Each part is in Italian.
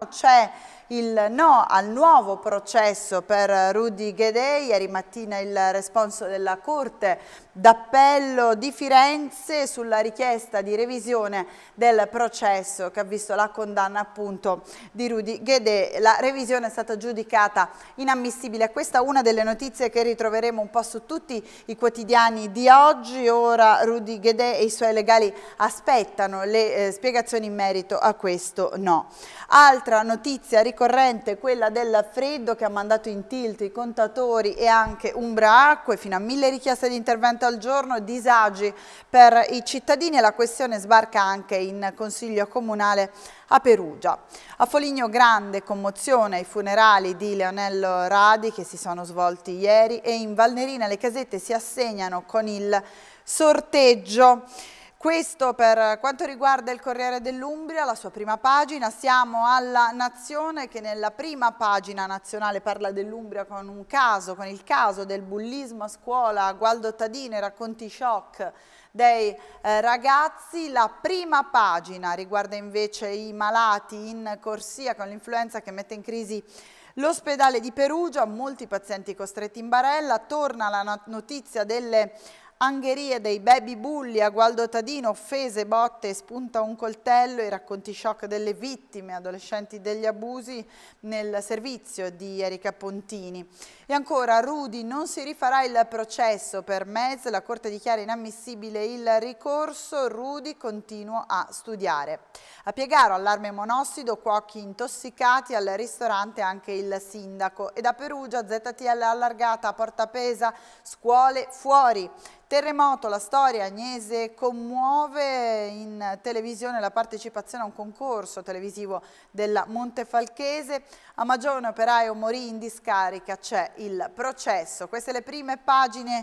c'è il no al nuovo processo per Rudy Guedè. Ieri mattina il responso della Corte d'Appello di Firenze sulla richiesta di revisione del processo che ha visto la condanna appunto di Rudy Guedè. La revisione è stata giudicata inammissibile. Questa è una delle notizie che ritroveremo un po' su tutti i quotidiani di oggi. Ora Rudy Guedè e i suoi legali aspettano le spiegazioni in merito a questo no. Altra notizia ricorrente, quella del freddo che ha mandato in tilt i contatori e anche Umbraacque, fino a 1000 richieste di intervento al giorno, disagi per i cittadini, e la questione sbarca anche in Consiglio Comunale a Perugia. A Foligno grande commozione ai funerali di Leonello Radi che si sono svolti ieri, e in Valnerina le casette si assegnano con il sorteggio. Questo per quanto riguarda il Corriere dell'Umbria, la sua prima pagina. Siamo alla Nazione, che nella prima pagina nazionale parla dell'Umbria con il caso del bullismo a scuola, Gualdo Tadino, racconti shock dei ragazzi. La prima pagina riguarda invece i malati in corsia con l'influenza che mette in crisi l'ospedale di Perugia, molti pazienti costretti in barella. Torna la notizia delle angherie dei baby bulli a Gualdo Tadino, offese, botte, spunta un coltello, i racconti shock delle vittime adolescenti degli abusi nel servizio di Erika Pontini. E ancora, Rudy, non si rifarà il processo per Mez, la Corte dichiara inammissibile il ricorso, Rudy continua a studiare. A Piegaro, allarme monossido, cuochi intossicati, al ristorante anche il sindaco. E da Perugia, ZTL allargata a Portapesa, scuole fuori. Terremoto, la storia Agnese commuove, in televisione la partecipazione a un concorso televisivo della Montefalchese. A Magione operaio morì in discarica, c'è il processo. Queste le prime pagine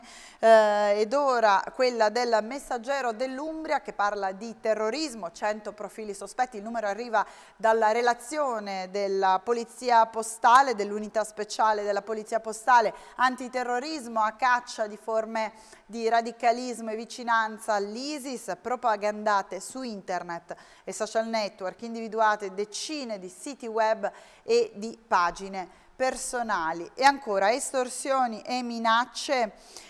ed ora quella del Messaggero dell'Umbria che parla di terrorismo, 100 profili sospetti, il numero arriva dalla relazione della Polizia Postale, dell'unità speciale della Polizia Postale, antiterrorismo a caccia di forme di radicalismo e vicinanza all'ISIS, propagandate su internet e social network, individuate decine di siti web e di pagine personali. E ancora estorsioni e minacce,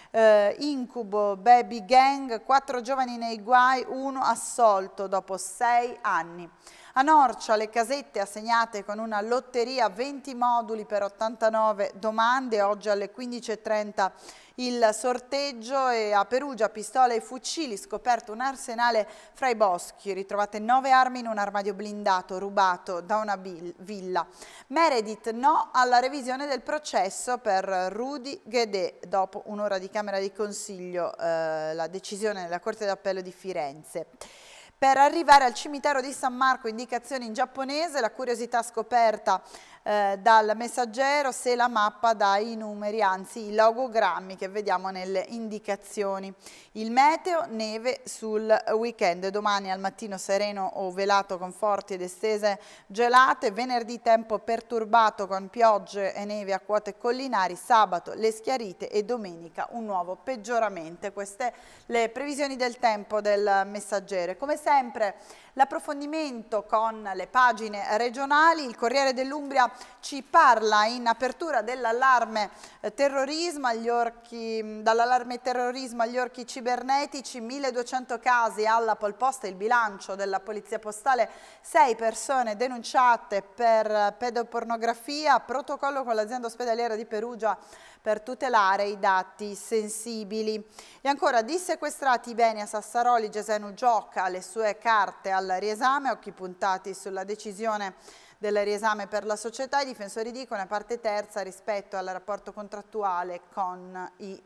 incubo baby gang, 4 giovani nei guai, 1 assolto dopo 6 anni. A Norcia le casette assegnate con una lotteria, 20 moduli per 89 domande, oggi alle 15:30 il sorteggio. E a Perugia pistole e fucili, scoperto un arsenale fra i boschi, ritrovate 9 armi in un armadio blindato rubato da una villa. Meredith no alla revisione del processo per Rudy Guedè, dopo un'ora di Camera di Consiglio la decisione della Corte d'Appello di Firenze. Per arrivare al cimitero di San Marco, indicazioni in giapponese, la curiosità scoperta dal Messaggero, se la mappa dà i numeri, anzi i logogrammi che vediamo nelle indicazioni. Il meteo, neve sul weekend, domani al mattino sereno o velato con forti ed estese gelate, venerdì tempo perturbato con piogge e neve a quote collinari, sabato le schiarite e domenica un nuovo peggioramento. Queste le previsioni del tempo del Messaggero. E come sempre l'approfondimento con le pagine regionali. Il Corriere dell'Umbria ci parla in apertura dell'allarme terrorismo agli orchi, dall'allarme terrorismo agli orchi cibernetici, 1200 casi alla Polposta, il bilancio della Polizia Postale, 6 persone denunciate per pedopornografia, protocollo con l'azienda ospedaliera di Perugia per tutelare i dati sensibili. E ancora, dissequestrati i beni a Sassaroli, Gesenu gioca le sue carte al riesame, occhi puntati sulla decisione del riesame per la società. I difensori dicono a parte terza rispetto al rapporto contrattuale con i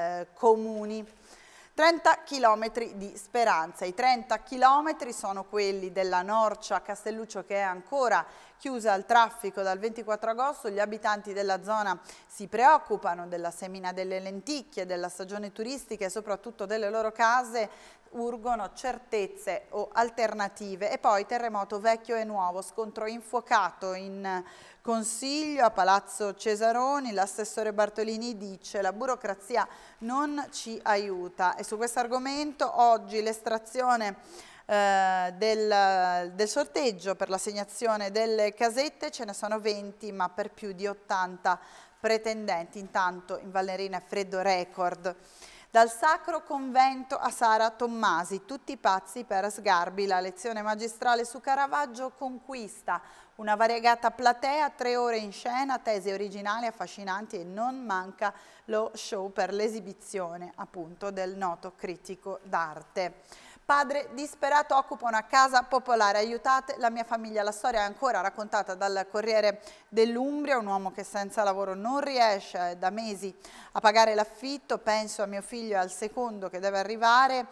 comuni. 30 chilometri di speranza. I 30 chilometri sono quelli della Norcia Castelluccio, che è ancora chiusa al traffico dal 24 agosto. Gli abitanti della zona si preoccupano della semina delle lenticchie, della stagione turistica e soprattutto delle loro case. Urgono certezze o alternative. E poi terremoto vecchio e nuovo, scontro infuocato in Consiglio a Palazzo Cesaroni. L'assessore Bartolini dice la burocrazia non ci aiuta, e su questo argomento oggi l'estrazione del sorteggio per l'assegnazione delle casette, ce ne sono 20 ma per più di 80 pretendenti. Intanto in Valnerina è freddo record. Dal Sacro Convento a Sara Tommasi, tutti pazzi per Sgarbi, la lezione magistrale su Caravaggio conquista una variegata platea, 3 ore in scena, tesi originali, affascinanti e non manca lo show per l'esibizione appunto del noto critico d'arte. Padre disperato occupa una casa popolare, aiutate la mia famiglia. La storia è ancora raccontata dal Corriere dell'Umbria, un uomo che senza lavoro non riesce da mesi a pagare l'affitto, penso a mio figlio e al secondo che deve arrivare,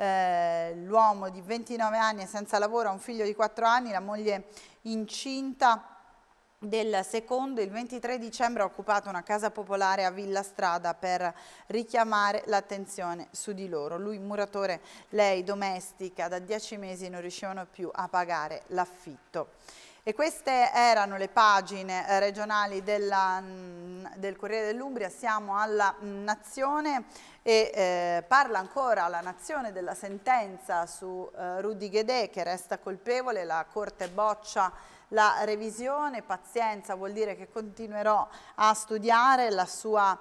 l'uomo di 29 anni è senza lavoro, ha un figlio di 4 anni, la moglie incinta del secondo. Il 23 dicembre ha occupato una casa popolare a Villa Strada per richiamare l'attenzione su di loro. Lui muratore, lei domestica, da 10 mesi non riuscivano più a pagare l'affitto. E queste erano le pagine regionali del Corriere dell'Umbria. Siamo alla Nazione e parla ancora la Nazione della sentenza su Rudy Guedè, che resta colpevole, la Corte boccia la revisione, pazienza, vuol dire che continuerò a studiare la sua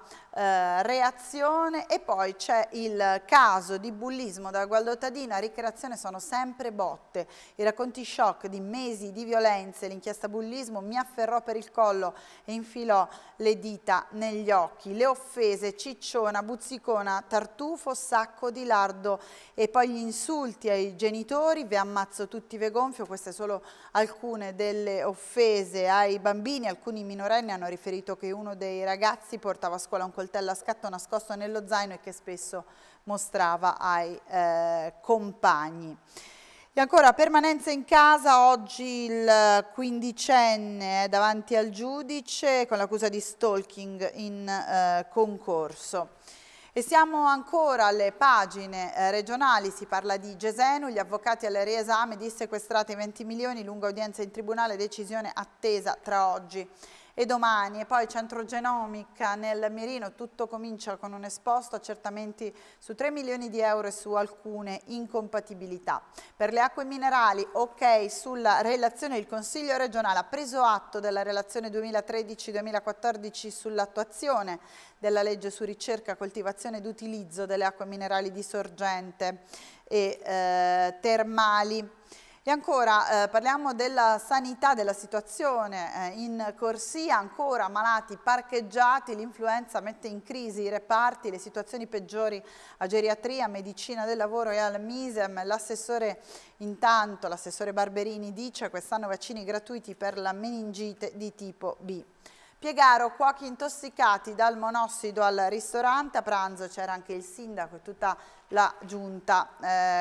reazione. E poi c'è il caso di bullismo da Gualdottadina, ricreazione sono sempre botte, i racconti shock di mesi di violenze, l'inchiesta bullismo mi afferrò per il collo e infilò le dita negli occhi, le offese, cicciona, buzzicona, tartufo, sacco di lardo e poi gli insulti ai genitori, vi ammazzo tutti ve gonfio. Queste solo alcune delle offese ai bambini. Alcuni minorenni hanno riferito che uno dei ragazzi portava a scuola un coltello a scatto nascosto nello zaino e che spesso mostrava ai compagni. E ancora permanenza in casa, oggi il quindicenne è davanti al giudice con l'accusa di stalking in concorso. E siamo ancora alle pagine regionali, si parla di Gesenu, gli avvocati al riesame, dissequestrati 20 milioni, lunga udienza in tribunale, decisione attesa tra oggi e domani. E poi centro genomica nel Mirino, tutto comincia con un esposto, accertamenti su 3 milioni di euro e su alcune incompatibilità. Per le acque minerali, ok sulla relazione, il Consiglio regionale ha preso atto della relazione 2013-2014 sull'attuazione della legge su ricerca, coltivazione ed utilizzo delle acque minerali di sorgente e termali. E ancora parliamo della sanità, della situazione in corsia, ancora malati parcheggiati, l'influenza mette in crisi i reparti, le situazioni peggiori a geriatria, medicina del lavoro e al MISEM. L'assessore intanto, l'assessore Barberini dice quest'anno vaccini gratuiti per la meningite di tipo B. Piegaro, cuochi intossicati dal monossido al ristorante, a pranzo c'era anche il sindaco e tutta la giunta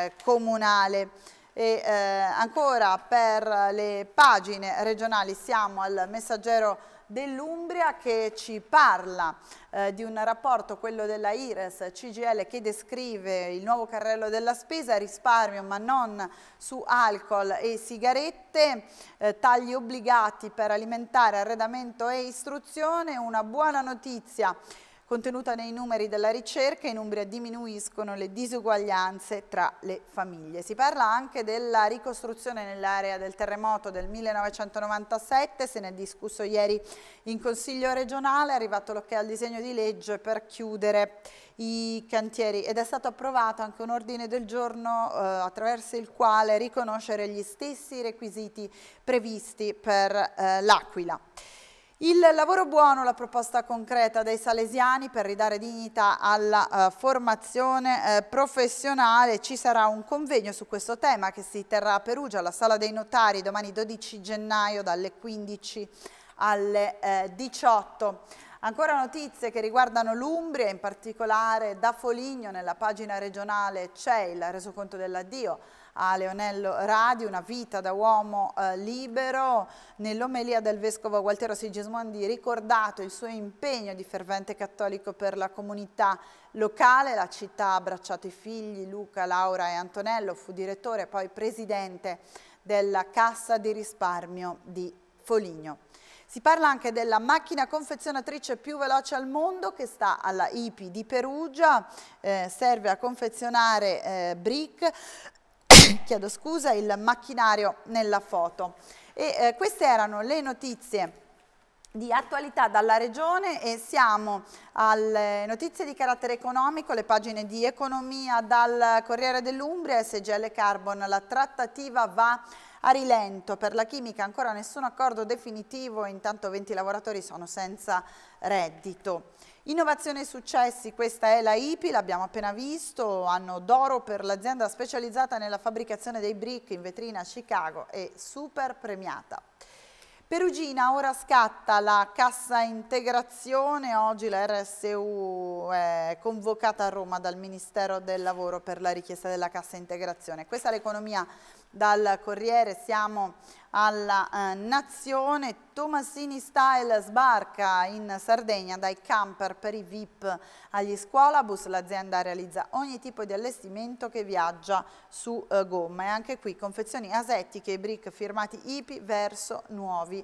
comunale. E ancora per le pagine regionali siamo al Messaggero dell'Umbria che ci parla di un rapporto, quello della IRES CGIL, che descrive il nuovo carrello della spesa, risparmio ma non su alcol e sigarette, tagli obbligati per alimentare, arredamento e istruzione. Una buona notizia contenuta nei numeri della ricerca: in Umbria diminuiscono le disuguaglianze tra le famiglie. Si parla anche della ricostruzione nell'area del terremoto del 1997, se ne è discusso ieri in Consiglio regionale, è arrivato l'ok al disegno di legge per chiudere i cantieri ed è stato approvato anche un ordine del giorno attraverso il quale riconoscere gli stessi requisiti previsti per l'Aquila. Il lavoro buono, la proposta concreta dei salesiani per ridare dignità alla formazione professionale. Ci sarà un convegno su questo tema che si terrà a Perugia, alla Sala dei Notari, domani 12 gennaio dalle 15 alle 18. Ancora notizie che riguardano l'Umbria, in particolare da Foligno, nella pagina regionale c'è il resoconto dell'addio a Leonello Radi, una vita da uomo libero. Nell'omelia del vescovo Gualtiero Sigismondi ricordato il suo impegno di fervente cattolico per la comunità locale. La città ha abbracciato i figli Luca, Laura e Antonello, fu direttore e poi presidente della Cassa di risparmio di Foligno. Si parla anche della macchina confezionatrice più veloce al mondo che sta alla IPI di Perugia, serve a confezionare brick chiedo scusa, il macchinario nella foto. E queste erano le notizie di attualità dalla Regione e siamo alle notizie di carattere economico, le pagine di economia dal Corriere dell'Umbria, SGL Carbon, la trattativa va a rilento, per la chimica ancora nessun accordo definitivo, intanto 20 lavoratori sono senza reddito. Innovazione e successi, questa è la IPI, l'abbiamo appena visto, anno d'oro per l'azienda specializzata nella fabbricazione dei brick in vetrina a Chicago e super premiata. Perugina, ora scatta la cassa integrazione, oggi la RSU è convocata a Roma dal Ministero del Lavoro per la richiesta della cassa integrazione. Questa è l'economia dal Corriere, siamo alla Nazione. Tomasini Style sbarca in Sardegna dai camper per i VIP agli scuolabus, l'azienda realizza ogni tipo di allestimento che viaggia su gomma e anche qui confezioni asettiche e brick firmati IPI verso nuovi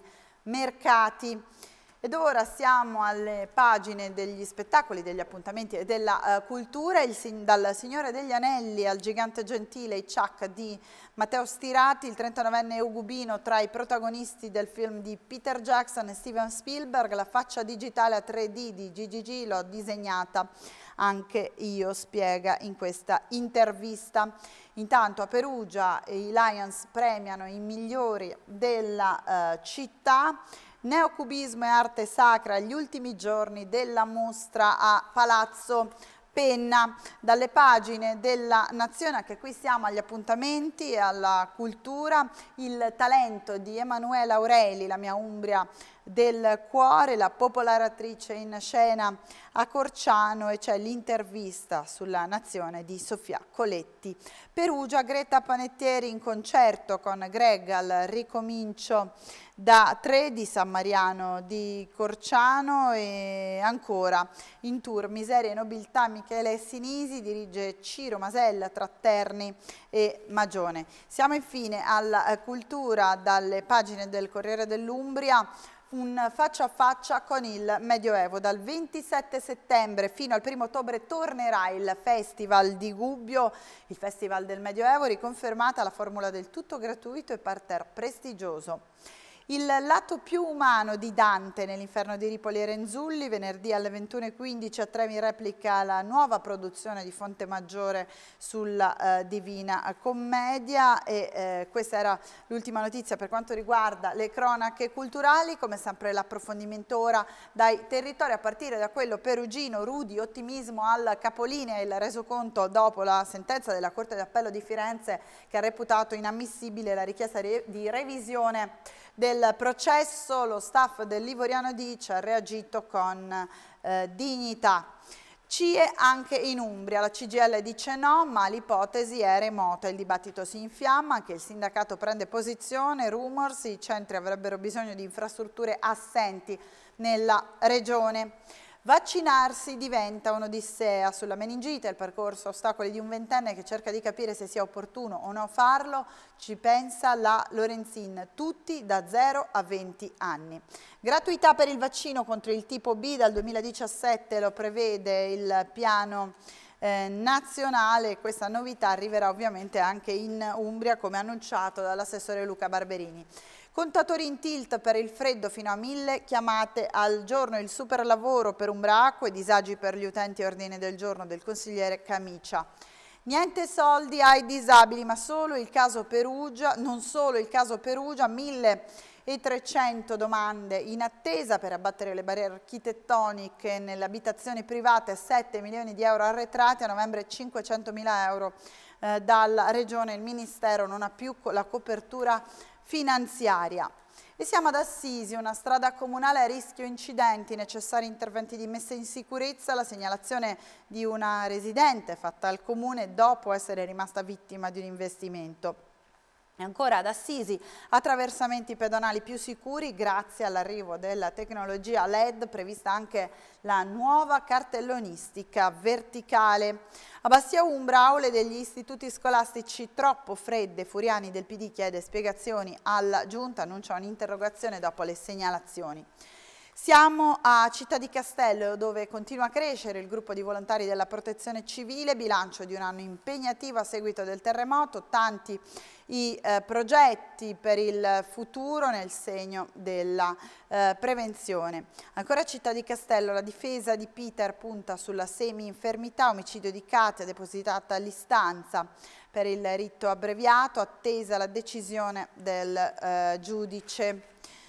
mercati. Ed ora siamo alle pagine degli spettacoli, degli appuntamenti e della cultura, dal Signore degli Anelli al Gigante Gentile, i Chuck di Matteo Stirati, il 39enne Ugubino tra i protagonisti del film di Peter Jackson e Steven Spielberg, la faccia digitale a 3D di Gigi l'ho disegnata anche io, spiega in questa intervista. Intanto a Perugia i Lions premiano i migliori della città. Neocubismo e arte sacra, gli ultimi giorni della mostra a Palazzo Penna. Dalle pagine della Nazione, anche qui siamo agli appuntamenti e alla cultura, il talento di Emanuela Aureli, la mia Umbria del cuore, la popolare attrice in scena a Corciano, e c'è l'intervista sulla Nazione di Sofia Coletti. Perugia, Greta Panettieri in concerto con Greg al ricomincio da 3 di San Mariano di Corciano, e ancora in tour Miseria e Nobiltà Michele Sinisi, dirige Ciro Masella tra Terni e Magione. Siamo infine alla cultura dalle pagine del Corriere dell'Umbria, un faccia a faccia con il Medioevo. Dal 27 settembre fino al 1 ottobre tornerà il Festival di Gubbio, il Festival del Medioevo, riconfermata la formula del tutto gratuito e parterre prestigioso. Il lato più umano di Dante nell'Inferno di Ripoli e Renzulli, venerdì alle 21:15 a Trevi replica la nuova produzione di Fontemaggiore sulla Divina Commedia, e questa era l'ultima notizia per quanto riguarda le cronache culturali. Come sempre l'approfondimento ora dai territori, a partire da quello perugino. Rudi, ottimismo al capolinea, il resoconto dopo la sentenza della Corte d'Appello di Firenze che ha reputato inammissibile la richiesta di revisione del processo. Lo staff del Livoriano dice ha reagito con dignità. CIE anche in Umbria, la CGIL dice no, ma l'ipotesi è remota, il dibattito si infiamma, anche il sindacato prende posizione, rumors, i centri avrebbero bisogno di infrastrutture assenti nella regione. Vaccinarsi diventa un'odissea. Sulla meningite, il percorso ostacoli di un ventenne che cerca di capire se sia opportuno o no farlo, ci pensa la Lorenzin, tutti da 0 a 20 anni. Gratuità per il vaccino contro il tipo B dal 2017, lo prevede il piano nazionale. Questa novità arriverà ovviamente anche in Umbria, come annunciato dall'assessore Luca Barberini. Contatori in tilt per il freddo fino a 1000 chiamate al giorno, il super lavoro per Umbraacque, disagi per gli utenti, ordine del giorno del consigliere Camicia. Niente soldi ai disabili, ma solo il caso Perugia, non solo il caso Perugia, 1300 domande in attesa per abbattere le barriere architettoniche nelle abitazioni private, 7 milioni di euro arretrati, a novembre 500.000 euro dalla Regione, il Ministero non ha più la copertura finanziaria. E siamo ad Assisi, una strada comunale a rischio incidenti, necessari interventi di messa in sicurezza, la segnalazione di una residente fatta al comune dopo essere rimasta vittima di un investimento. E ancora ad Assisi, attraversamenti pedonali più sicuri grazie all'arrivo della tecnologia LED, prevista anche la nuova cartellonistica verticale. A Bastia Umbra, aule degli istituti scolastici troppo fredde, Furiani del PD chiede spiegazioni alla Giunta, annuncia un'interrogazione dopo le segnalazioni. Siamo a Città di Castello, dove continua a crescere il gruppo di volontari della Protezione Civile, bilancio di un anno impegnativo a seguito del terremoto, tanti i progetti per il futuro nel segno della prevenzione. Ancora a Città di Castello, la difesa di Peter punta sulla semi-infermità, omicidio di Katia, depositata l'istanza per il rito abbreviato, attesa la decisione del giudice.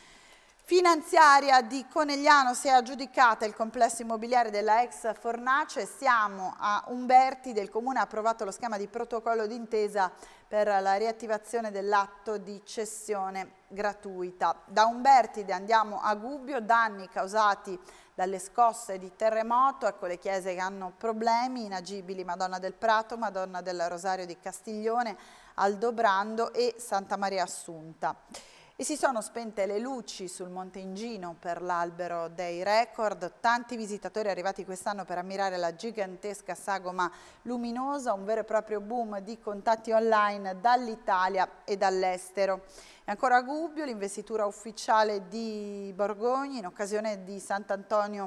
Finanziaria di Conegliano, si è aggiudicata il complesso immobiliare della ex fornace. Siamo a Umberti, del Comune ha approvato lo schema di protocollo d'intesa per la riattivazione dell'atto di cessione gratuita. Da Umberti andiamo a Gubbio, danni causati dalle scosse di terremoto, ecco le chiese che hanno problemi, inagibili Madonna del Prato, Madonna del Rosario di Castiglione, Aldobrando e Santa Maria Assunta. E si sono spente le luci sul Monte Ingino per l'albero dei record, tanti visitatori arrivati quest'anno per ammirare la gigantesca sagoma luminosa, un vero e proprio boom di contatti online dall'Italia e dall'estero. E ancora a Gubbio, l'investitura ufficiale di Borgogni in occasione di Sant'Antonio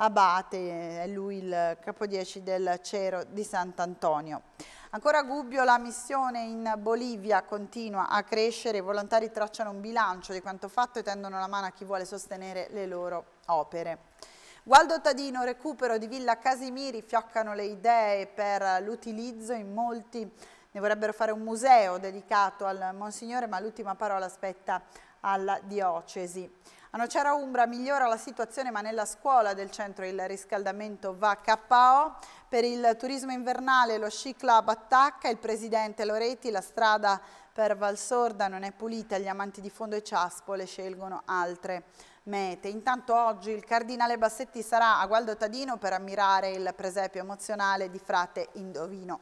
Abate, è lui il capodieci del Cero di Sant'Antonio. Ancora a Gubbio, la missione in Bolivia continua a crescere, i volontari tracciano un bilancio di quanto fatto e tendono la mano a chi vuole sostenere le loro opere. Gualdo Tadino, recupero di Villa Casimiri, fioccano le idee per l'utilizzo, in molti ne vorrebbero fare un museo dedicato al Monsignore, ma l'ultima parola spetta alla diocesi. A Nocera Umbra migliora la situazione, ma nella scuola del centro il riscaldamento va KO. Per il turismo invernale lo sci club attacca, il presidente Loretti, la strada per Valsorda non è pulita, gli amanti di fondo e ciaspole scelgono altre mete. Intanto oggi il cardinale Bassetti sarà a Gualdo Tadino per ammirare il presepio emozionale di frate Indovino.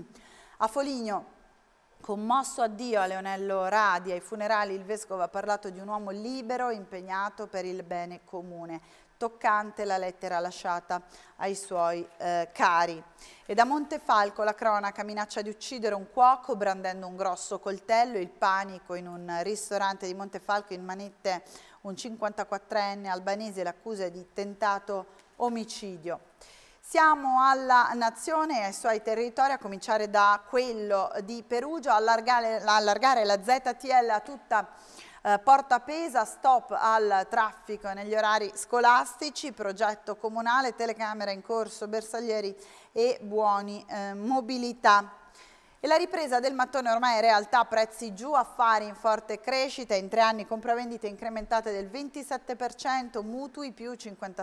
A Foligno, commosso addio a Leonello Radi, ai funerali il vescovo ha parlato di un uomo libero impegnato per il bene comune. Toccante la lettera lasciata ai suoi cari. E da Montefalco la cronaca minaccia di uccidere un cuoco brandendo un grosso coltello, il panico in un ristorante di Montefalco, in manette un 54enne albanese, l'accusa di tentato omicidio. Siamo alla nazione e ai suoi territori, a cominciare da quello di Perugia, allargare la ZTL a tutta Porta Pesa, stop al traffico negli orari scolastici, progetto comunale, telecamera in corso, bersaglieri e buoni mobilità. E la ripresa del mattone ormai è realtà, prezzi giù, affari in forte crescita, in 3 anni compravendite incrementate del 27%, mutui più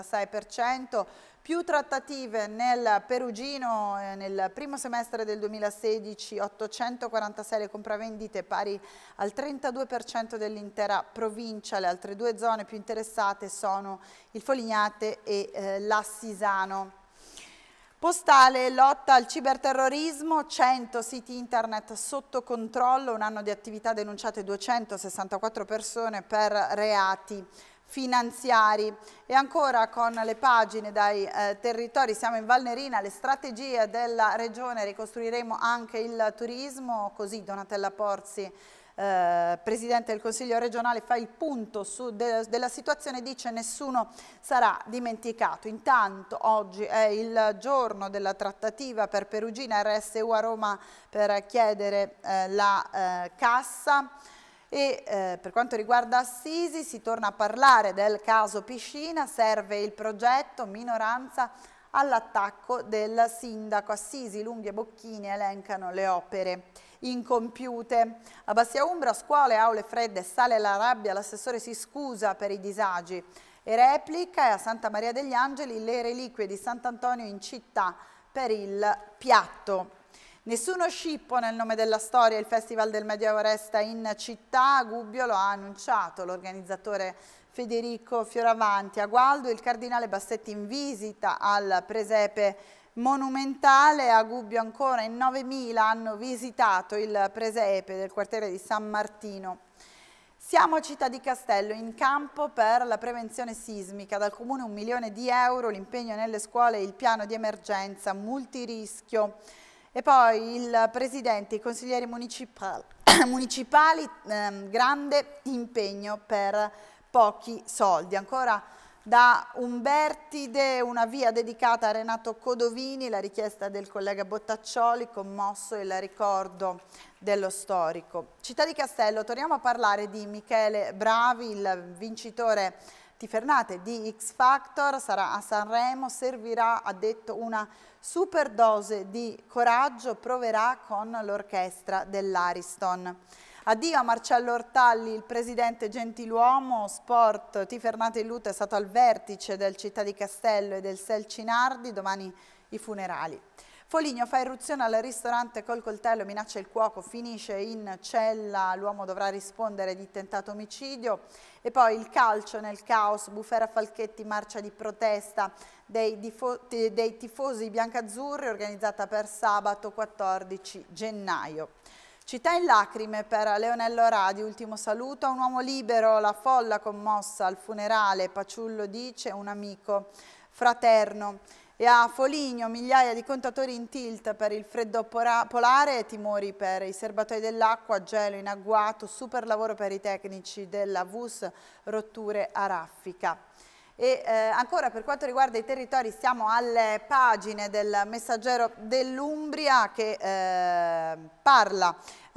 56%, più trattative nel Perugino nel primo semestre del 2016, 846 le compravendite pari al 32% dell'intera provincia. Le altre 2 zone più interessate sono il Folignate e l'Assisano. Postale, lotta al ciberterrorismo, 100 siti internet sotto controllo, un anno di attività, denunciate 264 persone per reati finanziari. E ancora con le pagine dai territori, siamo in Valnerina, le strategie della regione, ricostruiremo anche il turismo, così Donatella Porzi, Presidente del Consiglio regionale, fa il punto della situazione, dice nessuno sarà dimenticato. Intanto oggi è il giorno della trattativa per Perugina, RSU a Roma per chiedere la cassa. E per quanto riguarda Assisi si torna a parlare del caso piscina, serve il progetto, minoranza all'attacco del sindaco. Assisi, Lunghi e Bocchini elencano le opere incompiute. A Bassia Umbra, scuole, aule fredde, sale la rabbia, l'assessore si scusa per i disagi e replica. E a Santa Maria degli Angeli le reliquie di Sant'Antonio in città per il piatto. Nessuno scippo nel nome della storia, il Festival del Medioevo resta in città, Gubbio lo ha annunciato l'organizzatore Federico Fioravanti. A Gualdo il cardinale Bassetti in visita al presepe monumentale, a Gubbio ancora in 9.000 hanno visitato il presepe del quartiere di San Martino. Siamo a Città di Castello, in campo per la prevenzione sismica, dal Comune 1 milione di euro, l'impegno nelle scuole e il piano di emergenza multirischio. E poi il Presidente, i consiglieri municipali, grande impegno per pochi soldi. Ancora Da Umbertide, una via dedicata a Renato Codovini, la richiesta del collega Bottaccioli, commosso il ricordo dello storico. Città di Castello, torniamo a parlare di Michele Bravi, il vincitore Tifernate di X Factor, sarà a Sanremo, servirà, ha detto, una super dose di coraggio, proverà con l'orchestra dell'Ariston. Addio a Marcello Ortalli, il presidente gentiluomo, sport, Tifernate in lutto, è stato al vertice del Città di Castello e del Selcinardi, domani i funerali. Foligno fa irruzione al ristorante col coltello, minaccia il cuoco, finisce in cella, l'uomo dovrà rispondere di tentato omicidio. E poi il calcio nel caos, Bufera Falchetti, marcia di protesta dei tifosi biancazzurri organizzata per sabato 14 gennaio. Città in lacrime per Leonello Radi, ultimo saluto a un uomo libero, la folla commossa al funerale, Paciullo dice, un amico fraterno. E a Foligno migliaia di contatori in tilt per il freddo polare, timori per i serbatoi dell'acqua, gelo in agguato, super lavoro per i tecnici della VUS, rotture a raffica. E ancora per quanto riguarda i territori siamo alle pagine del Messaggero dell'Umbria che parla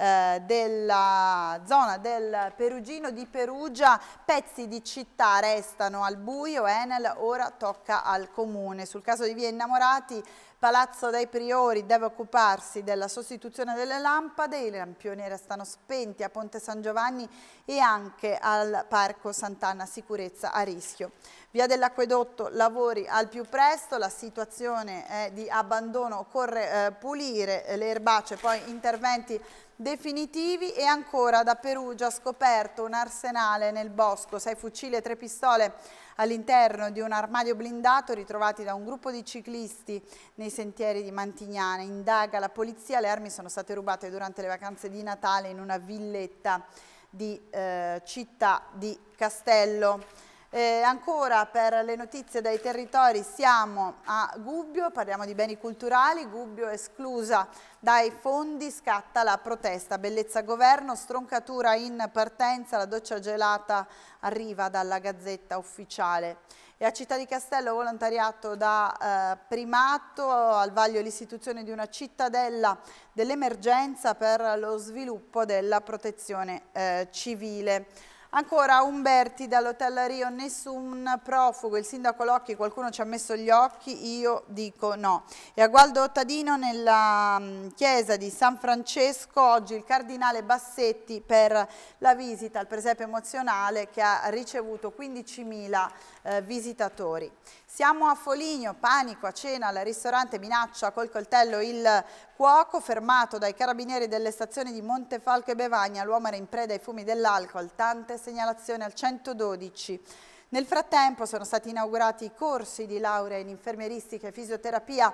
della zona del Perugino di Perugia, pezzi di città restano al buio, Enel ora tocca al comune. Sul caso di Via Innamorati, Palazzo dei Priori deve occuparsi della sostituzione delle lampade, i lampioni restano spenti a Ponte San Giovanni e anche al Parco Sant'Anna, sicurezza a rischio. Via dell'Acquedotto, lavori al più presto, la situazione è di abbandono, occorre pulire le erbacce, poi interventi definitivi. E ancora da Perugia, scoperto un arsenale nel bosco, 6 fucili e 3 pistole all'interno di un armadio blindato ritrovati da un gruppo di ciclisti nei sentieri di Mantignana. Indaga la polizia, le armi sono state rubate durante le vacanze di Natale in una villetta di Città di Castello. Ancora per le notizie dai territori siamo a Gubbio, parliamo di beni culturali, Gubbio esclusa dai fondi, scatta la protesta, bellezza governo, stroncatura in partenza, la doccia gelata arriva dalla Gazzetta Ufficiale. E a Città di Castello volontariato da primato, al vaglio l'istituzione di una cittadella dell'emergenza per lo sviluppo della protezione civile. Ancora Umberti dall'Hotel Rio, nessun profugo, il sindaco Locchi, qualcuno ci ha messo gli occhi, io dico no. E a Gualdo Ottadino nella chiesa di San Francesco, oggi il cardinale Bassetti per la visita al presepe emozionale che ha ricevuto 15.000 visitatori. Siamo a Foligno, panico a cena al ristorante, minaccia col coltello il cuoco, fermato dai carabinieri delle stazioni di Montefalco e Bevagna, l'uomo era in preda ai fumi dell'alcol, tante segnalazioni al 112. Nel frattempo sono stati inaugurati i corsi di laurea in infermieristica e fisioterapia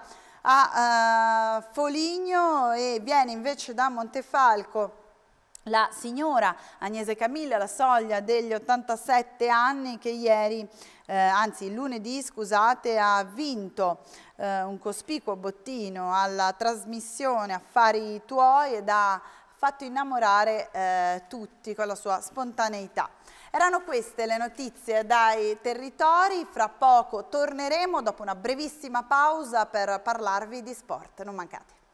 a Foligno e viene invece da Montefalco la signora Agnese Camilla, la soglia degli 87 anni che ieri, anzi lunedì scusate, ha vinto un cospicuo bottino alla trasmissione Affari Tuoi ed ha fatto innamorare tutti con la sua spontaneità. Erano queste le notizie dai territori, fra poco torneremo dopo una brevissima pausa per parlarvi di sport, non mancate.